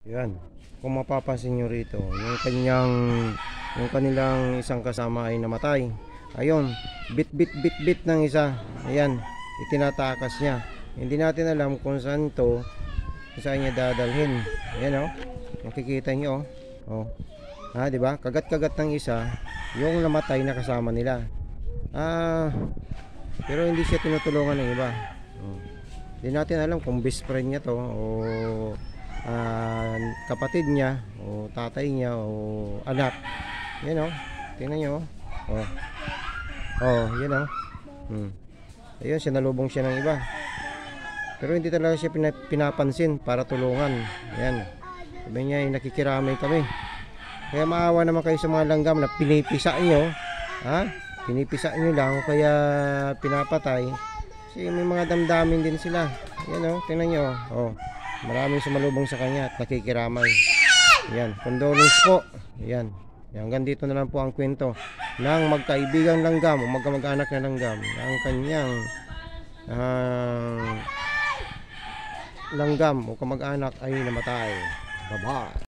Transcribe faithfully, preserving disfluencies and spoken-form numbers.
Yan. Kung mapapansin nyo rito, yung kanyang yung kanilang isang kasama ay namatay. Ayun, bit bit bit bit ng isa. Ayan, itinatakas niya. Hindi natin alam kung saan to, kung saan niya dadalhin. Ayan oh. Makikita niyo oh. Oh. Ha, di ba? Kagat-kagat ng isa yung namatay na kasama nila. Ah, pero hindi siya tinutulungan ng iba. Oh. Hindi natin alam kung best friend niya to o uh, kapatid niya o tatay niya o anak. Yan oh. Tingnan niyo oh. Oh. Oh, yan oh. Hmm. Ayun, sinalubong siya ng iba. Pero hindi talaga siya pinapansin para tulungan. Ayan. Sabi niya, nakikiramay kami. Kaya maawa naman kayo sa mga langgam na pinipisa nyo. Ha? Pinipisa nyo lang, kaya pinapatay. Kasi may mga damdamin din sila. Ayan o, tingnan nyo. Oh, maraming sumalubong sa kanya at nakikiramay. Ayan, condolence po. Ayan. Hanggang dito na lang po ang kwento ng magkaibigang langgam o magkamag-anak na langgam na ang kanyang uh, langgam o kamag-anak ay namatay. Bye-bye.